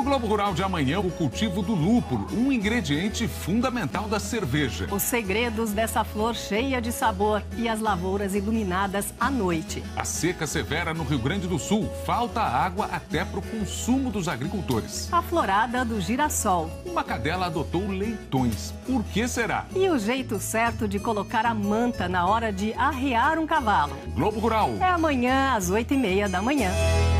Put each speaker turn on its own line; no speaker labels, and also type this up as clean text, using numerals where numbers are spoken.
Globo Rural de amanhã, o cultivo do lúpulo, um ingrediente fundamental da cerveja.
Os segredos dessa flor cheia de sabor e as lavouras iluminadas à noite.
A seca severa no Rio Grande do Sul, falta água até para o consumo dos agricultores.
A florada do girassol.
Uma cadela adotou leitões. Por que será?
E o jeito certo de colocar a manta na hora de arrear um cavalo.
Globo Rural.
É amanhã às 8h30 da manhã.